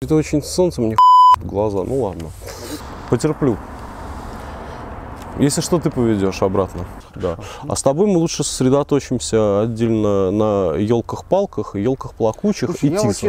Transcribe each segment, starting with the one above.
Это очень солнце мне в глаза. Ну ладно. Потерплю. Если что, ты поведешь обратно. Да. А с тобой мы лучше сосредоточимся отдельно на елках-палках, елках плакучих и тисах.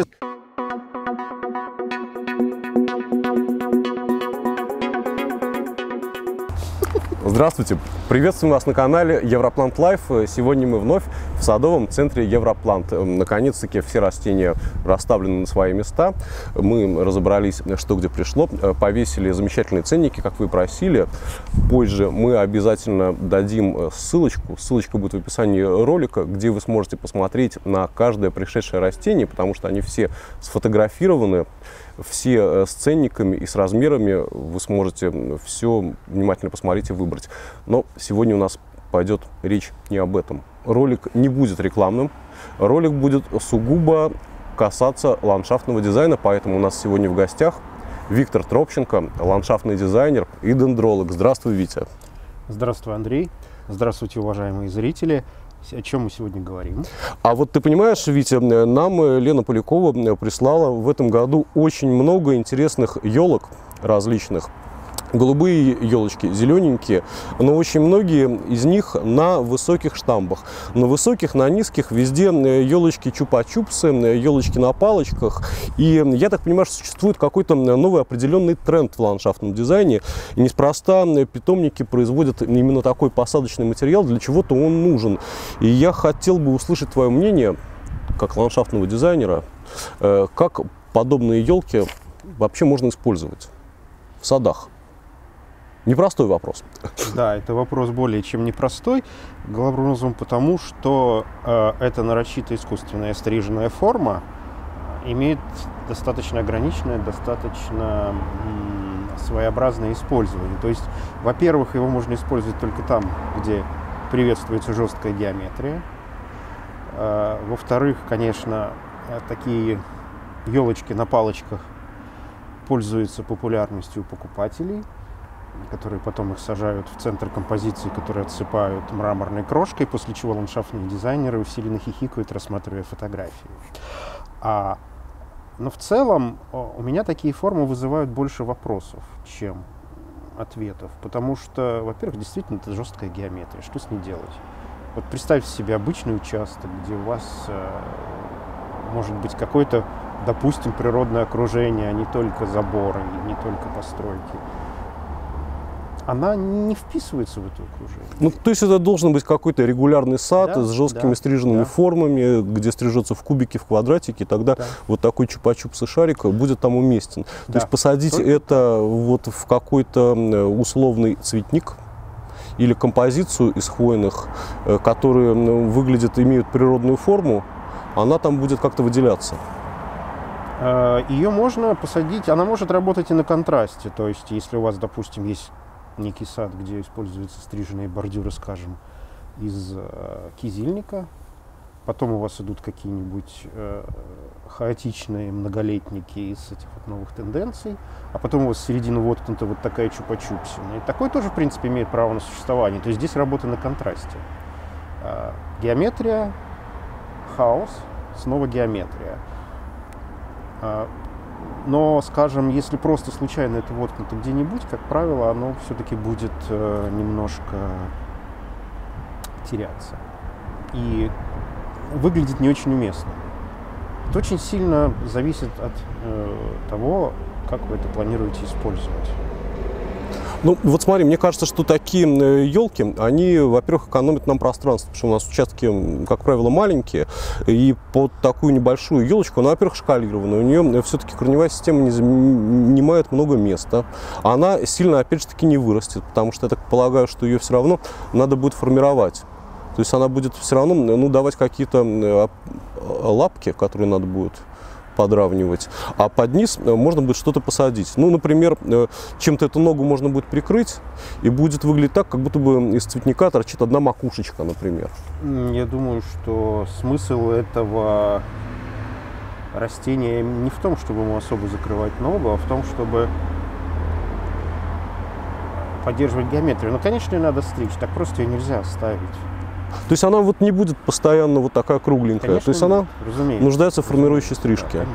Здравствуйте! Приветствуем вас на канале Европлант Лайф. Сегодня мы вновь в садовом центре Европлант. Наконец-таки все растения расставлены на свои места. Мы разобрались, что где пришло. Повесили замечательные ценники, как вы просили. Позже мы обязательно дадим ссылочку. Ссылочка будет в описании ролика, где вы сможете посмотреть на каждое пришедшее растение, потому что они все сфотографированы. Все с ценниками и с размерами, вы сможете все внимательно посмотреть и выбрать. Но сегодня у нас пойдет речь не об этом. Ролик не будет рекламным, ролик будет сугубо касаться ландшафтного дизайна, поэтому у нас сегодня в гостях Виктор Тропченко, ландшафтный дизайнер и дендролог. Здравствуй, Витя. Здравствуй, Андрей. Здравствуйте, уважаемые зрители. О чем мы сегодня говорим? А вот ты понимаешь, Витя, нам Лена Полякова прислала в этом году очень много интересных елок различных. Голубые елочки, зелененькие, но очень многие из них на высоких штамбах. На высоких, на низких, везде елочки чупа-чупсы, елочки на палочках. И я так понимаю, что существует какой-то новый определенный тренд в ландшафтном дизайне. И неспроста питомники производят именно такой посадочный материал, для чего-то он нужен. И я хотел бы услышать твое мнение, как ландшафтного дизайнера, как подобные елки вообще можно использовать в садах. Непростой вопрос. Да, это вопрос более чем непростой. Главным образом потому, что эта нарочито искусственная стриженная форма имеет достаточно ограниченное, достаточно своеобразное использование. То есть, во-первых, его можно использовать только там, где приветствуется жесткая геометрия. Во-вторых, конечно, такие елочки на палочках пользуются популярностью у покупателей, которые потом их сажают в центр композиции, которые отсыпают мраморной крошкой, после чего ландшафтные дизайнеры усиленно хихикают, рассматривая фотографии. Но в целом у меня такие формы вызывают больше вопросов, чем ответов, потому что, во-первых, действительно это жесткая геометрия, что с ней делать? Вот представьте себе обычный участок, где у вас может быть какое-то, допустим, природное окружение, а не только заборы, не только постройки. Она не вписывается в это окружение. Ну, то есть это должен быть какой-то регулярный сад, да, с жесткими стриженными формами, где стрижется в кубики, в квадратики, тогда вот такой чупа-чупс и шарик будет там уместен. То есть посадить это вот в какой-то условный цветник или композицию из хвойных, которые выглядят, имеют природную форму, она там будет как-то выделяться. Ее можно посадить, она может работать и на контрасте. То есть если у вас, допустим, есть некий сад, где используются стриженные бордюры, скажем, из кизильника. Потом у вас идут какие-нибудь хаотичные многолетники из этих вот новых тенденций. А потом у вас в середину воткнута вот такая чупа-чупсина. И такой тоже, в принципе, имеет право на существование. То есть здесь работа на контрасте. Геометрия, хаос, снова геометрия. Но, скажем, если просто случайно это воткнуто где-нибудь, как правило, оно все-таки будет немножко теряться. И выглядит не очень уместно. Это очень сильно зависит от того, как вы это планируете использовать. Ну, вот смотри, мне кажется, что такие елки, они, во-первых, экономят нам пространство, потому что у нас участки, как правило, маленькие, и под такую небольшую елочку, она, во-первых, шкалированная, у нее все-таки корневая система не занимает много места, она сильно, опять же таки, не вырастет, потому что я так полагаю, что ее все равно надо будет формировать. То есть она будет все равно давать какие-то лапки, которые надо будет подравнивать, а под низ можно будет что-то посадить. Ну, например, чем-то эту ногу можно будет прикрыть, и будет выглядеть так, как будто бы из цветника торчит одна макушечка, например. Я думаю, что смысл этого растения не в том, чтобы ему особо закрывать ногу, а в том, чтобы поддерживать геометрию. Ну, конечно, ее надо стричь, так просто ее нельзя оставить. То есть она вот не будет постоянно вот такая кругленькая. Конечно, то есть она разумеется, нуждается в формирующей стрижке. Да,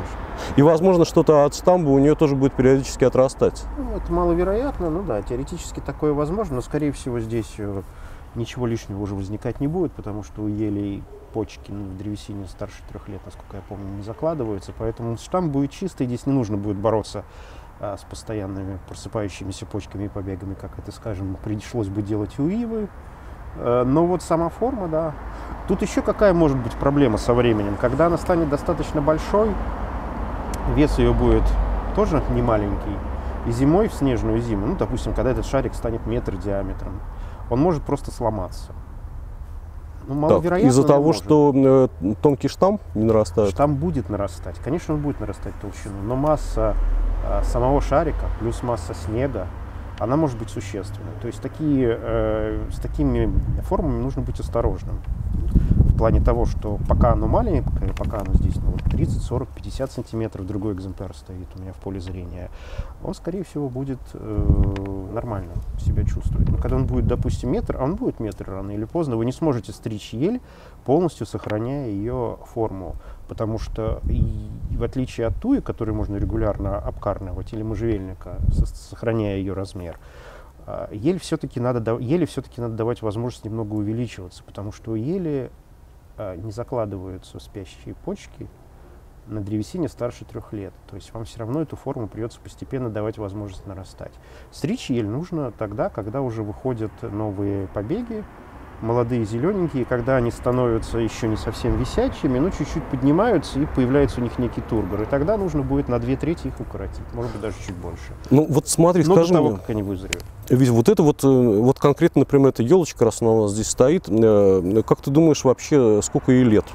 И, возможно, что-то от штамба у нее тоже будет периодически отрастать. Ну, это маловероятно, ну да, теоретически такое возможно, но, скорее всего, здесь ничего лишнего уже возникать не будет, потому что у елей почки в древесине старше 3 лет, насколько я помню, не закладываются, поэтому штамм будет чистый, здесь не нужно будет бороться с постоянными просыпающимися почками и побегами, как это, скажем, пришлось бы делать у ивы. Но вот сама форма, да. Тут еще какая может быть проблема со временем? Когда она станет достаточно большой, вес ее будет тоже не маленький, и зимой, в снежную зиму, ну, допустим, когда этот шарик станет метр диаметром, он может просто сломаться. Ну, маловероятно, из-за того, может. что тонкий штамм не нарастает? Штамм будет нарастать. Конечно, он будет нарастать толщину, но масса самого шарика плюс масса снега, она может быть существенной. То есть с такими формами нужно быть осторожным. В плане того, что пока оно маленькое, пока оно здесь 30, 40, 50 сантиметров, другой экземпляр стоит у меня в поле зрения, он, скорее всего, будет нормально себя чувствовать. Но когда он будет, допустим, метр, а он будет метр рано или поздно, вы не сможете стричь ель, полностью сохраняя ее форму. Потому что, в отличие от туи, которую можно регулярно обкарнивать, или можжевельника, сохраняя ее размер, ели все-таки надо давать возможность немного увеличиваться, потому что у ели не закладываются спящие почки на древесине старше 3 лет. То есть вам все равно эту форму придется постепенно давать возможность нарастать. Стричь ель нужно тогда, когда уже выходят новые побеги, молодые зелененькие, когда они становятся еще не совсем висячими, но чуть-чуть поднимаются, и появляется у них некий тургор. И тогда нужно будет на 2/3 их укоротить, может быть, даже чуть больше. Ну вот смотри, но скажи до того, мне, как они вызреют. ведь вот это вот конкретно, например, эта елочка, раз она у нас здесь стоит, как ты думаешь вообще, сколько ей лет?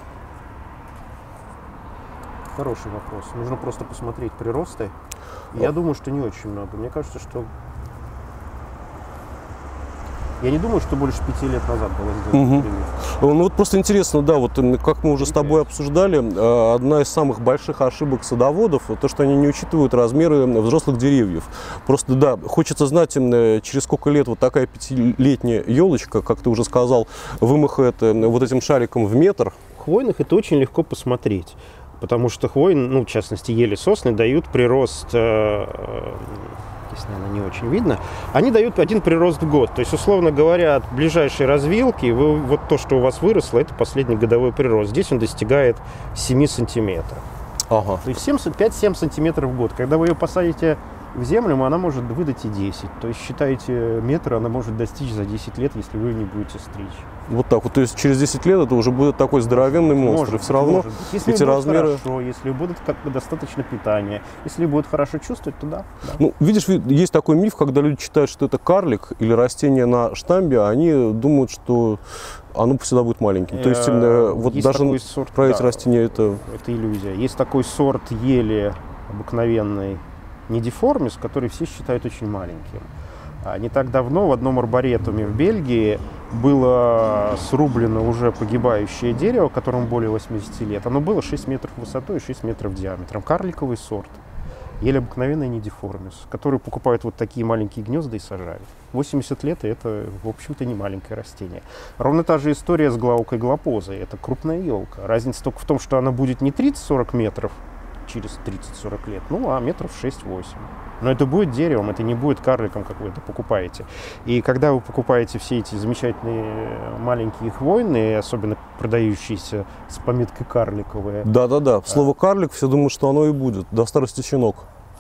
Хороший вопрос. Нужно просто посмотреть приросты. Я думаю, что не очень много. Мне кажется, что... Я не думаю, что больше 5 лет назад было сделано. Ну вот просто интересно, да, вот как мы уже с тобой обсуждали, одна из самых больших ошибок садоводов, то, что они не учитывают размеры взрослых деревьев. Просто, да, хочется знать, через сколько лет вот такая 5-летняя елочка, как ты уже сказал, вымахает вот этим шариком в метр. В хвойных это очень легко посмотреть. Потому что хвойные, ну, в частности, ели, сосны дают прирост, здесь, наверное, не очень видно, они дают один прирост в год. То есть, условно говоря, от ближайшей развилки, вот то, что у вас выросло, это последний годовой прирост. Здесь он достигает 7 сантиметров. Ага. То есть 5-7 сантиметров в год. Когда вы ее посадите в землю, она может выдать и 10. То есть, считайте, метр она может достичь за 10 лет, если вы ее не будете стричь. Вот так вот, то есть через 10 лет это уже будет такой здоровенный монстр. И все равно если эти размеры... хорошо, если будет достаточно питания, если будет хорошо чувствовать, то да. Ну, видишь, есть такой миф, когда люди считают, что это карлик или растение на штамбе, они думают, что оно всегда будет маленьким. То есть вот даже сорт, про эти растения это иллюзия. Есть такой сорт ели обыкновенный, недиформис, который все считают очень маленьким. Не так давно в одном арборетуме в Бельгии было срублено уже погибающее дерево, которому более 80 лет. Оно было 6 метров высотой и 6 метров диаметром. Карликовый сорт. Еле обыкновенный недиформис, который покупают вот такие маленькие гнезда и сажают. 80 лет, и это, в общем-то, не маленькое растение. Ровно та же история с глаукой глапозой. Это крупная елка. Разница только в том, что она будет не 30-40 метров через 30-40 лет, ну, а метров 6-8. Но это будет деревом, это не будет карликом, как вы это покупаете. И когда вы покупаете все эти замечательные маленькие хвойные, особенно продающиеся с пометкой карликовые. Да-да-да, слово карлик, все думают, что оно и будет, до старости щенок.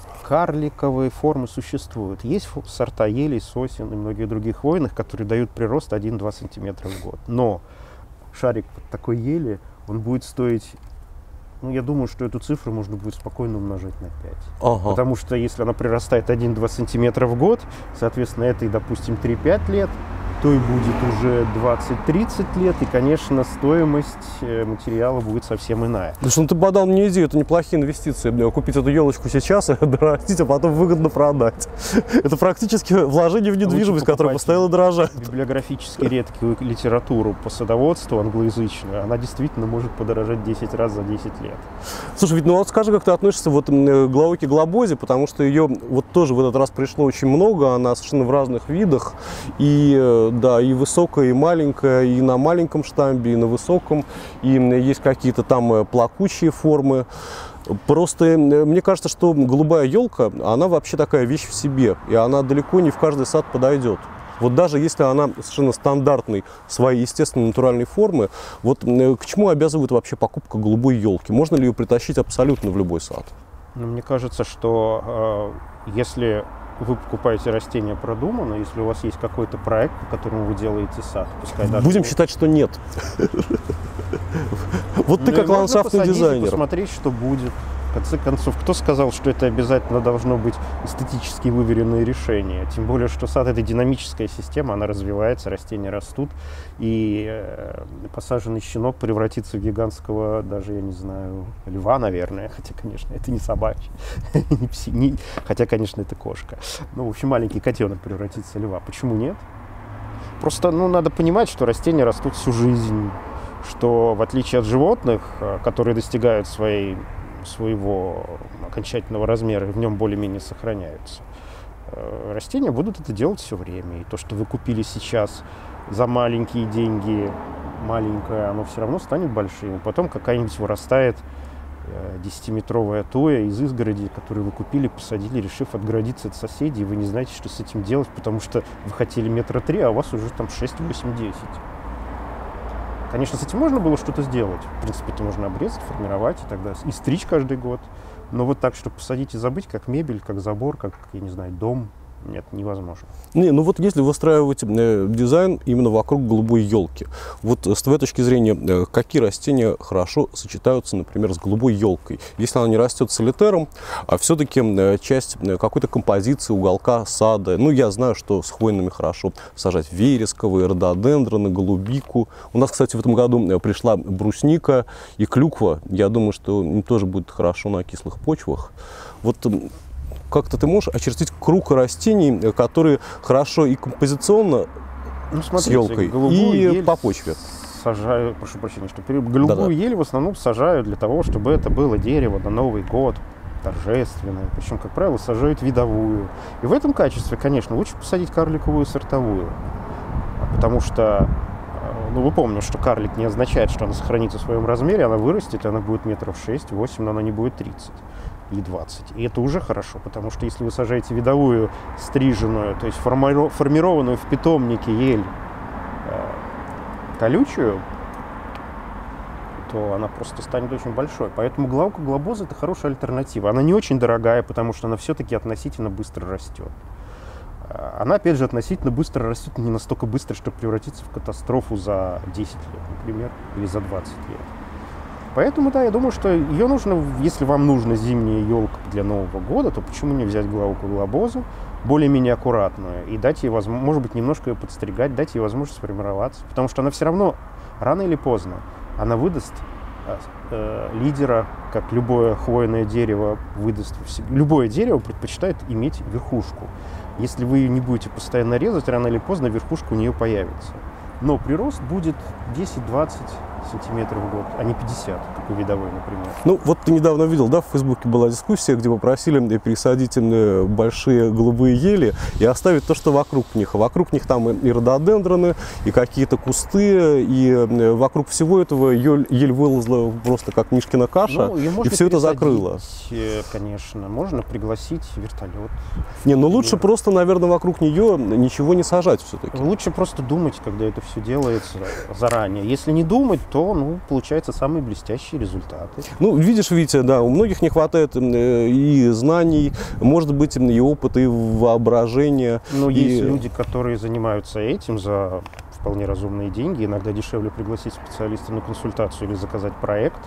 Карликовые формы существуют. Есть сорта елей, сосен и многих других хвойных, которые дают прирост 1-2 сантиметра в год. Но шарик такой ели, он будет стоить... Ну, я думаю, что эту цифру можно будет спокойно умножать на 5. Ага. Потому что если она прирастает 1-2 сантиметра в год, соответственно, этой, допустим, 3-5 лет, то и будет уже 20-30 лет, и, конечно, стоимость материала будет совсем иная. Слушай, ну ты подал мне идею, это неплохие инвестиции. Купить эту елочку сейчас, дорастить, а потом выгодно продать. Это практически вложение в недвижимость, которая постоянно дорожает. Библиографически редкую литературу по садоводству англоязычную, она действительно может подорожать 10 раз за 10 лет. Слушай, ведь ну вот скажи, как ты относишься вот к глауке глобозе, потому что ее вот тоже в этот раз пришло очень много, она совершенно в разных видах, и да, и высокая, и маленькая, и на маленьком штамбе, и на высоком, и есть какие-то там плакучие формы. Просто мне кажется, что голубая елка, она вообще такая вещь в себе, и она далеко не в каждый сад подойдет. Вот даже если она совершенно стандартной, своей естественной натуральной формы, вот к чему обязывает вообще покупка голубой елки? Можно ли ее притащить абсолютно в любой сад? Ну, мне кажется, что если вы покупаете растения продуманно, если у вас есть какой-то проект, по которому вы делаете сад, пускай даже... Будем считать, что нет. Вот ты как ландшафтный дизайнер. Посмотреть, что будет. В конце концов, кто сказал, что это обязательно должно быть эстетически выверенное решение? Тем более, что сад — это динамическая система, она развивается, растения растут, и посаженный щенок превратится в гигантского, даже, я не знаю, льва, наверное, хотя, конечно, это не собачий, хотя, конечно, это кошка. Ну, в общем, маленький котенок превратится в льва. Почему нет? Просто, надо понимать, что растения растут всю жизнь, что, в отличие от животных, которые достигают своего окончательного размера и в нем более-менее сохраняются, растения будут это делать все время. И то, что вы купили сейчас за маленькие деньги, маленькое, оно все равно станет большим. И потом какая-нибудь вырастает 10-метровая туя из изгороди, которую вы купили, посадили, решив отгородиться от соседей, и вы не знаете, что с этим делать, потому что вы хотели 3 метра, а у вас уже там 6, 8, 10. Конечно, с этим можно было что-то сделать. В принципе, это можно обрезать, формировать и так далее. И стричь каждый год. Но вот так, чтобы посадить и забыть, как мебель, как забор, как, я не знаю, дом, нет, невозможно. Вот если выстраивать дизайн именно вокруг голубой елки, вот с твоей точки зрения, какие растения хорошо сочетаются, например, с голубой елкой? Если она не растет солитером, а все-таки часть какой-то композиции уголка сада. Я знаю, что с хвойными хорошо сажать вересковые, рододендроны, голубику. У нас, кстати, в этом году пришла брусника и клюква. Я думаю, что им тоже будет хорошо на кислых почвах. Вот как-то ты можешь очертить круг растений, которые хорошо и композиционно с елкой, и по почве? Сажаю, прошу прощения, что голубую ель в основном сажаю для того, чтобы это было дерево на Новый год, торжественное. Причем, как правило, сажают видовую. И в этом качестве, конечно, лучше посадить карликовую сортовую. Потому что, вы помните, что карлик не означает, что она сохранится в своем размере, она вырастет, и она будет 6-8 метров, но она не будет 30. Или 20. И это уже хорошо, потому что если вы сажаете видовую, стриженную, то есть формированную в питомнике ель колючую, то она просто станет очень большой. Поэтому главка глобоза — это хорошая альтернатива. Она не очень дорогая, потому что она все-таки относительно быстро растет. Она, опять же, относительно быстро растет, не настолько быстро, чтобы превратиться в катастрофу за 10 лет, например, или за 20 лет. Поэтому, да, я думаю, что ее нужно, если вам нужна зимняя елка для Нового года, то почему не взять главку глобозу, более-менее аккуратную, и дать ей возможность, может быть, немножко ее подстригать, дать ей возможность сформироваться. Потому что она все равно, рано или поздно, она выдаст лидера, как любое хвойное дерево выдаст. Любое дерево предпочитает иметь верхушку. Если вы ее не будете постоянно резать, рано или поздно верхушка у нее появится. Но прирост будет 10-20 сантиметров в год, а не 50, как у видовой, например. Вот ты недавно видел, да, в Фейсбуке была дискуссия, где попросили пересадить большие голубые ели и оставить то, что вокруг них. А вокруг них там и рододендроны, и какие-то кусты, и вокруг всего этого ель вылезла просто как Мишкина каша, и все это закрыло. Конечно, можно пригласить вертолет. Лучше просто, наверное, вокруг нее ничего не сажать все-таки. Лучше просто думать, когда это все делается заранее. Если не думать, то, получаются самые блестящие результаты. Видишь, Витя, да, у многих не хватает и знаний, может быть, и опыта, и воображения. Есть люди, которые занимаются этим за вполне разумные деньги. Иногда дешевле пригласить специалиста на консультацию или заказать проект,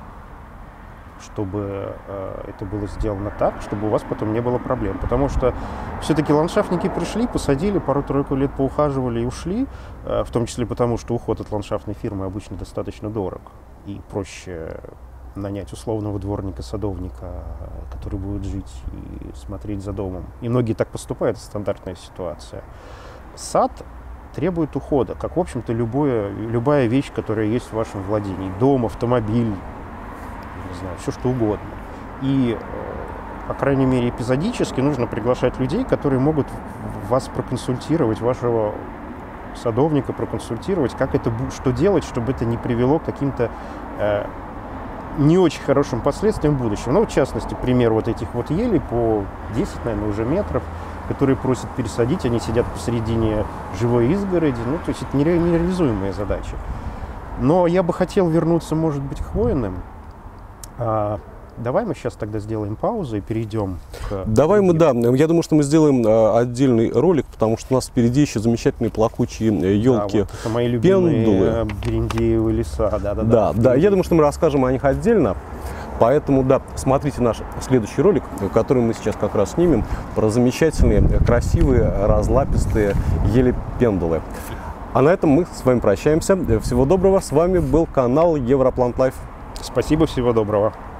чтобы это было сделано так, чтобы у вас потом не было проблем. Потому что все-таки ландшафтники пришли, посадили, пару-тройку лет поухаживали и ушли, в том числе потому, что уход от ландшафтной фирмы обычно достаточно дорог. И проще нанять условного дворника-садовника, который будет жить и смотреть за домом. И многие так поступают, это стандартная ситуация. Сад требует ухода, как, в общем-то, любая вещь, которая есть в вашем владении. Дом, автомобиль, не знаю, все что угодно. И, по крайней мере, эпизодически нужно приглашать людей, которые могут вас проконсультировать, вашего садовника проконсультировать, как это, что делать, чтобы это не привело к каким-то не очень хорошим последствиям в будущем. Ну, в частности, пример вот этих вот елей по 10, наверное, уже метров, которые просят пересадить, они сидят посередине живой изгороди, ну, то есть это нереализуемая задача. Но я бы хотел вернуться, может быть, к хвойным. Давай мы сейчас тогда сделаем паузу и перейдем к... Давай мы, да, я думаю, что мы сделаем отдельный ролик, потому что у нас впереди еще замечательные плакучие елки, да, вот это мои любимые пендулы. Берендеевы леса, Да, я думаю, что мы расскажем о них отдельно. Поэтому, да, смотрите наш следующий ролик, который мы сейчас как раз снимем, про замечательные, красивые, разлапистые ели-пендулы. А на этом мы с вами прощаемся. Всего доброго. С вами был канал Европлант Лайф. Спасибо, всего доброго.